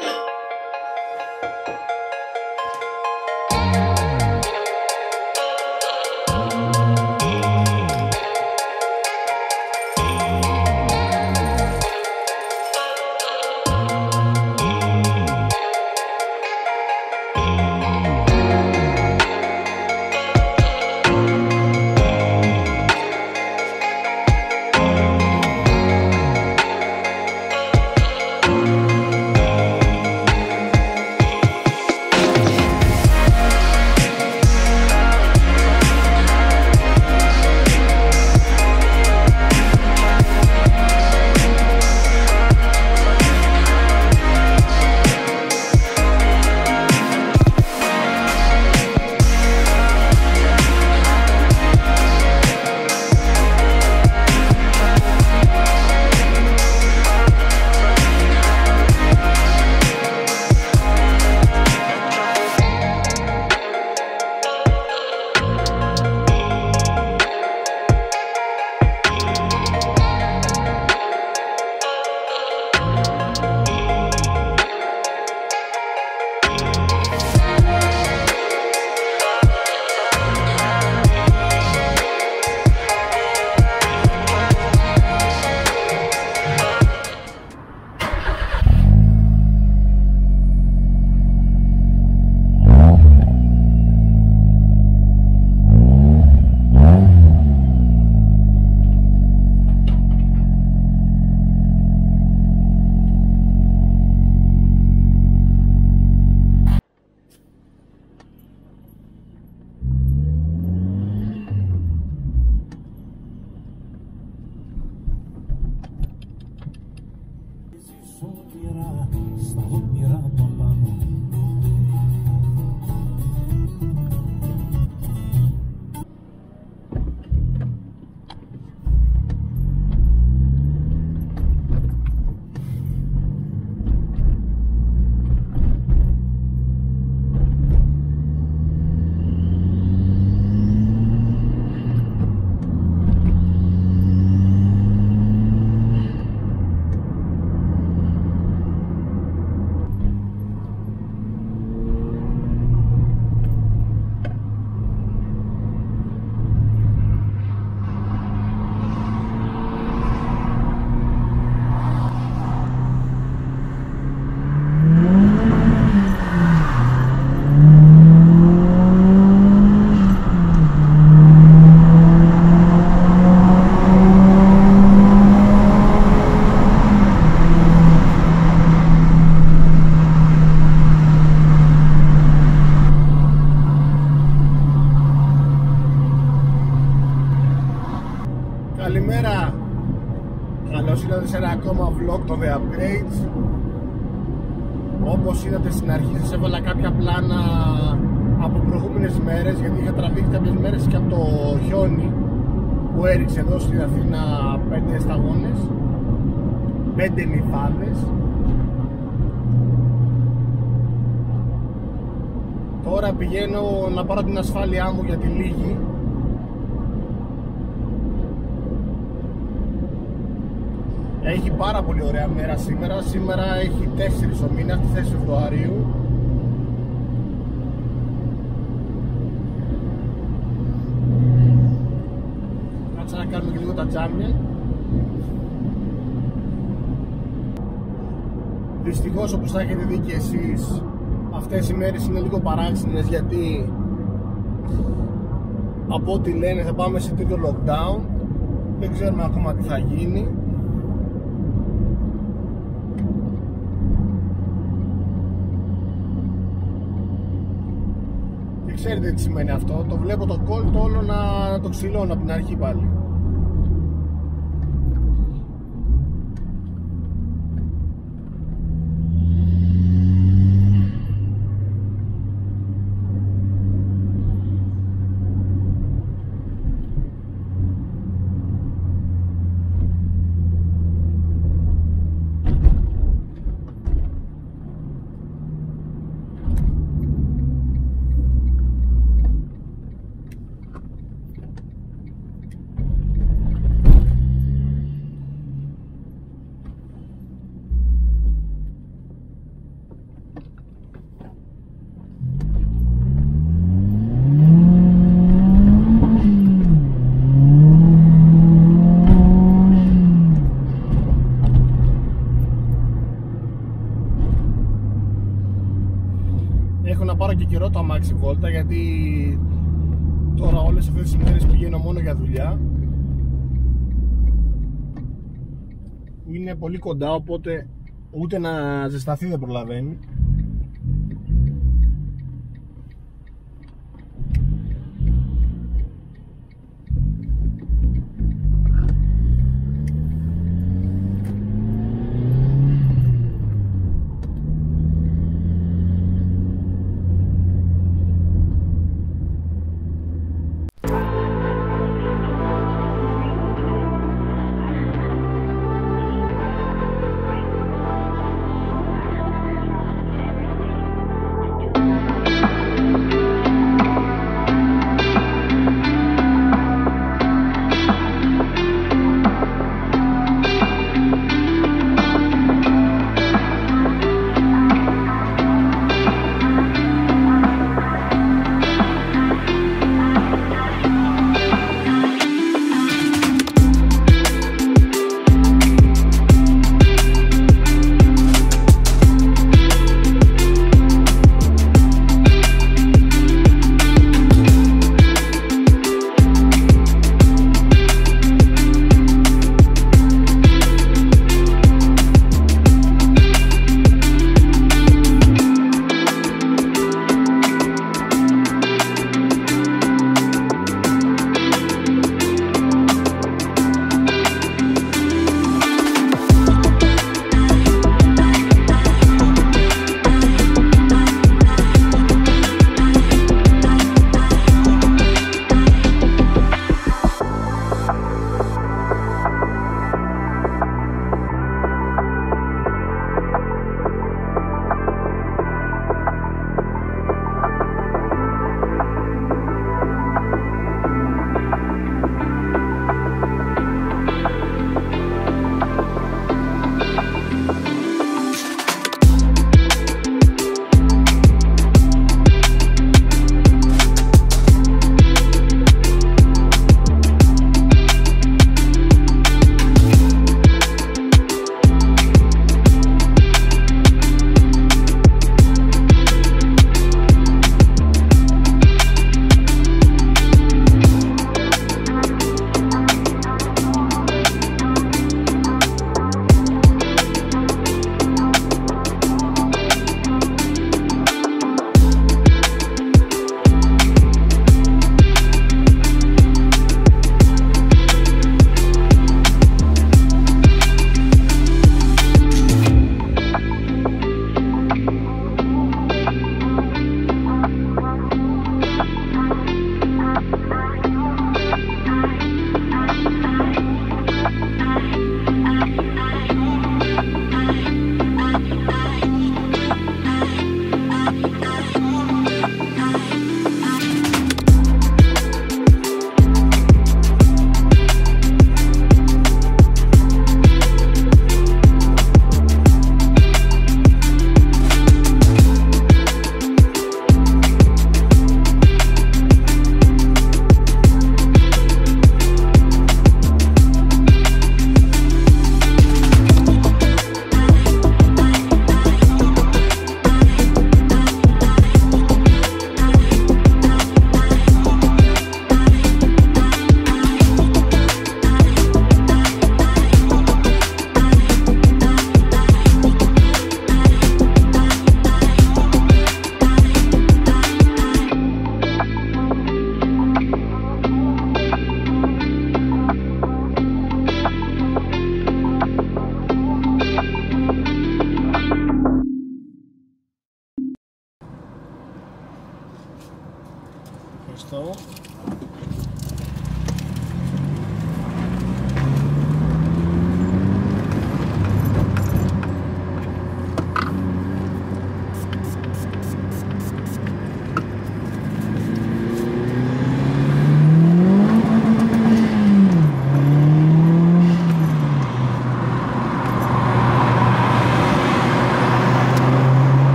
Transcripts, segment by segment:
στα όνειρα από πάνω. Καλημέρα, καλώς ήρθατε σε ένα ακόμα vlog, το The Upgrades. Όπως είδατε στην αρχή σας έβαλα κάποια πλάνα από προηγούμενες μέρες, γιατί είχα τραβήξει κάποιες μέρες και από το χιόνι που έριξε εδώ στην Αθήνα 5 σταγόνες, 5 νυφάδες. Τώρα πηγαίνω να πάρω την ασφάλειά μου για τη Λίγη. Έχει πάρα πολύ ωραία μέρα σήμερα. Σήμερα έχει 4 ο μήνας, 4 Φεβρουαρίου. Κάτσε να κάνουμε και λίγο τα τζάμια. Δυστυχώς, όπως θα έχετε δει και εσείς, αυτές οι μέρες είναι λίγο παράξενες, γιατί από ό,τι λένε θα πάμε σε τρίτο lockdown. Δεν ξέρουμε ακόμα τι θα γίνει. Και ξέρετε τι σημαίνει αυτό. Το βλέπω το Colt όλο να το ξυλώνω από την αρχή πάλι. και καιρό το αμάξι βόλτα, γιατί τώρα όλες αυτές τις ημέρες πηγαίνω μόνο για δουλειά, που είναι πολύ κοντά, οπότε ούτε να ζεσταθεί δεν προλαβαίνει.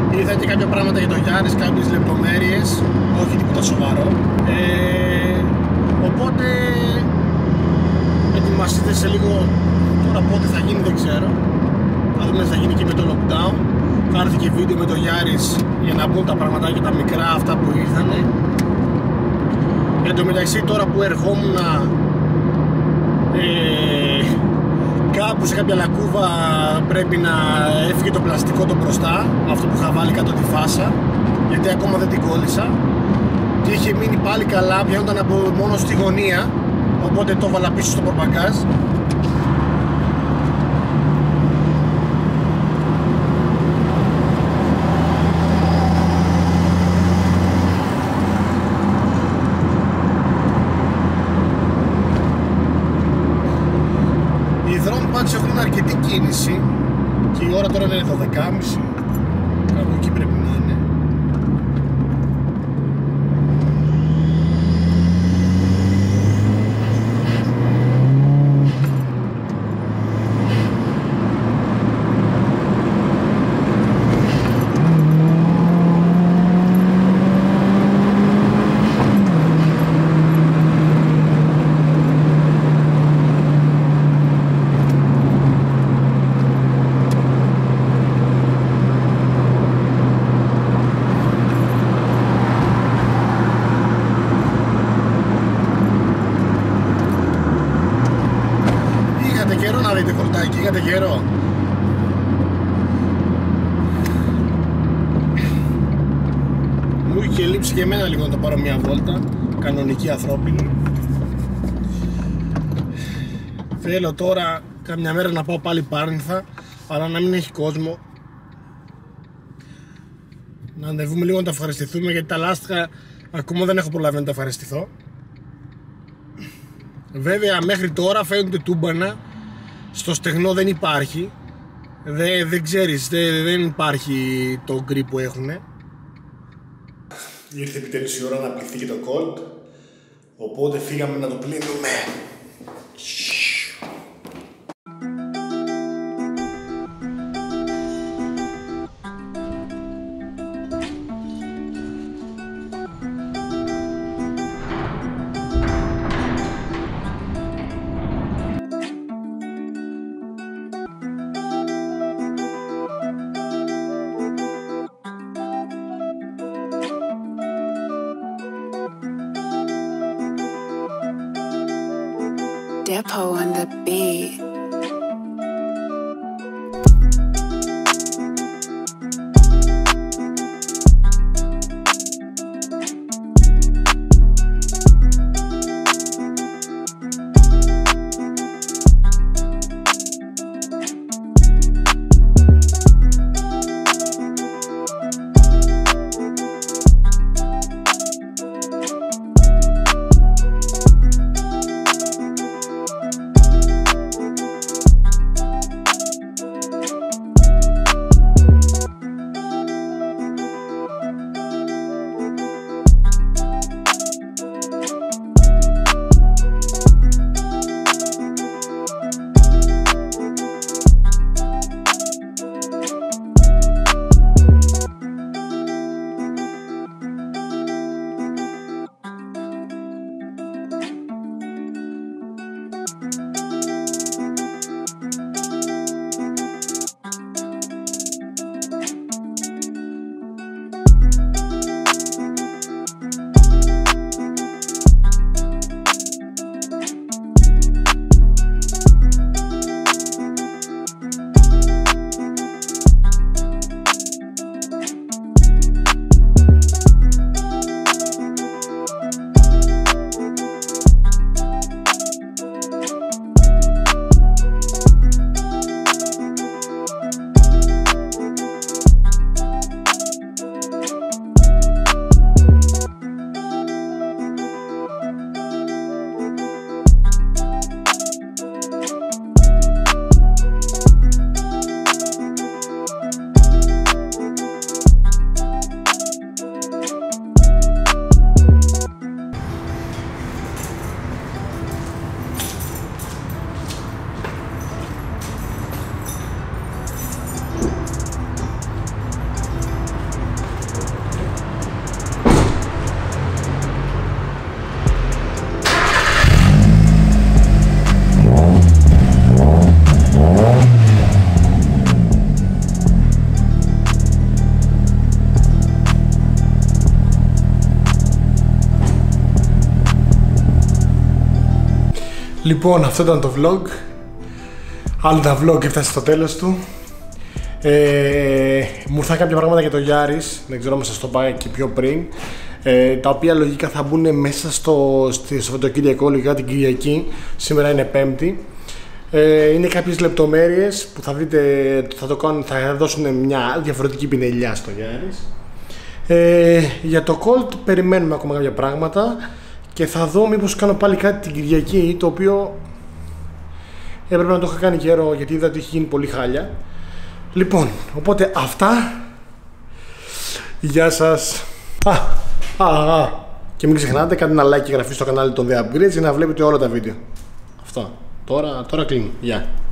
Είδα και κάποια πράγματα για το Γιάρης, κάποιες λεπτομέρειες, όχι τίποτα σοβαρό. Οπότε ετοιμαστείτε σε λίγο. Τώρα πότε θα γίνει δεν ξέρω. Θα δούμε τι θα γίνει και με το lockdown. Θα έρθει και βίντεο με το Γιάρης για να μπουν τα πραγματάκια τα μικρά αυτά που ήρθανε. Εν τω μεταξύ τώρα που ερχόμουν κάπου σε κάποια λακκούβα πρέπει να έφυγε το πλαστικό το μπροστά, αυτό που είχα βάλει κάτω τη φάσα, γιατί ακόμα δεν την κόλλησα και είχε μείνει πάλι καλά, πιάνονταν από μόνο στη γωνία, οπότε το έβαλα πίσω στο πορπαγκάζ. Πάντως έχουν αρκετή κίνηση και η ώρα τώρα είναι 12.30, κάπου εκεί πρέπει να είναι. Είχατε καιρό. Μου είχε λείψει και εμένα λίγο να το πάρω μια βόλτα, κανονική ανθρώπινη. Θέλω τώρα καμιά μέρα να πάω πάλι Πάρνηθα, αλλά να μην έχει κόσμο. Να ανεβούμε λίγο να τα ευχαριστηθούμε, γιατί τα λάστιχα ακόμα δεν έχω προλάβει να τα ευχαριστηθώ. Βέβαια μέχρι τώρα φαίνονται τούμπανα. Στο στεγνό δεν υπάρχει, δεν ξέρεις, δεν υπάρχει το grip που έχουνε. Ήρθε επιτέλους η ώρα να πληθεί και το Colt, οπότε φύγαμε να το πλύνουμε. Depot on the beat. Λοιπόν, αυτό ήταν το vlog. Άλλο τα vlog έφτασε στο τέλος του. Μου ήρθαν κάποια πράγματα για το Yaris, δεν ξέρω αν σας το πάει και πιο πριν, τα οποία λογικά θα μπουν μέσα στο Σαββατοκύριακο, λογικά την Κυριακή. Σήμερα είναι Πέμπτη. Είναι κάποιες λεπτομέρειες που θα δείτε, θα δώσουν μια διαφορετική πινελιά στο Yaris. Για το Colt περιμένουμε ακόμα κάποια πράγματα και θα δω μήπως κάνω πάλι κάτι την Κυριακή, το οποίο έπρεπε να το είχα κάνει καιρό γιατί είδα ότι έχει γίνει πολύ χάλια. Λοιπόν, οπότε αυτά. Γεια σας. Και μην ξεχνάτε, κάντε ένα like και εγγραφή στο κανάλι των The Upgrades για να βλέπετε όλα τα βίντεο. Αυτό. Τώρα κλείνει. Γεια.